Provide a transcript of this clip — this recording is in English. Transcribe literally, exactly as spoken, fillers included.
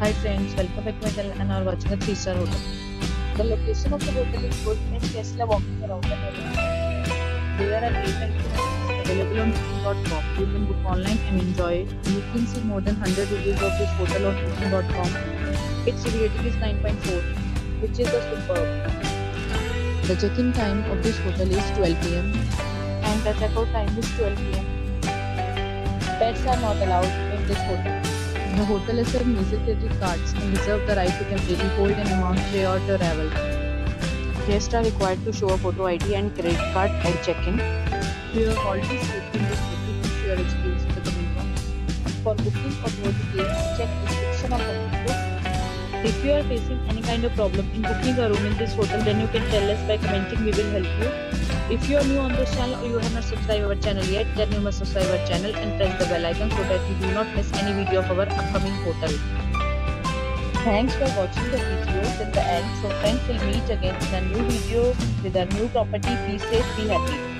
Hi friends, welcome back to my channel and are watching a three star hotel. The location of the hotel is good and guests love walking around the neighborhood. There are eight activities available on booking dot com. You can book online and enjoy it. You can see more than one hundred reviews of this hotel on booking dot com. Its rating is nine point four, which is a superb. The check-in time of this hotel is twelve p m and the check-out time is twelve p m Pets are not allowed in this hotel. The hotel accepts major credit cards and reserves the right to temporarily hold an amount prior to arrival. Guests are required to show a photo I D and credit card at check-in. We have already stayed in this hotel. Please share your experience in the comment box. For booking or more details, check description of the video. If you are facing any kind of problem in booking a room in this hotel, then you can tell us by commenting. We will help you. If you are new on this channel or you have not subscribed our channel yet, then you must subscribe our channel and press the bell icon so that you do not miss any video of our upcoming hotel. Thanks for watching the video till the end. So friends, will meet again in a new video with a new property. Be safe, be happy.